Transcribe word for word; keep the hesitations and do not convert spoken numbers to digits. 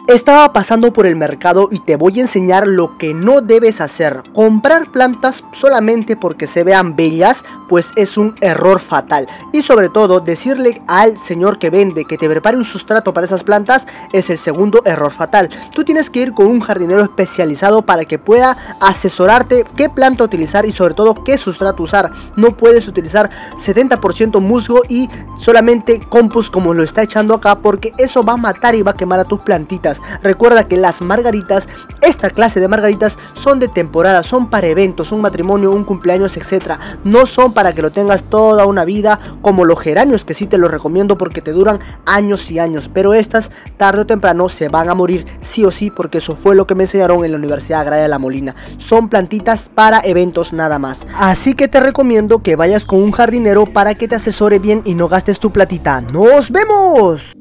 Estaba pasando por el mercado y te voy a enseñar lo que no debes hacer. Comprar plantas solamente porque se vean bellas, pues es un error fatal. Y sobre todo, decirle al señor que vende que te prepare un sustrato para esas plantas es el segundo error fatal. Tú tienes que ir con un jardinero especializado para que pueda asesorarte qué planta utilizar y sobre todo qué sustrato usar. No puedes utilizar setenta por ciento musgo y solamente compost como lo está echando acá, porque eso va a matar y va a quemar a tus plantitas. Recuerda que las margaritas, esta clase de margaritas son de temporada, son para eventos, un matrimonio, un cumpleaños, etcétera. No son para que lo tengas toda una vida como los geranios, que sí te los recomiendo porque te duran años y años, pero estas tarde o temprano se van a morir sí o sí, porque eso fue lo que me enseñaron en la Universidad Agraria de La Molina. Son plantitas para eventos nada más. Así que te recomiendo que vayas con un jardinero para que te asesore bien y no gastes tu platita. ¡Nos vemos!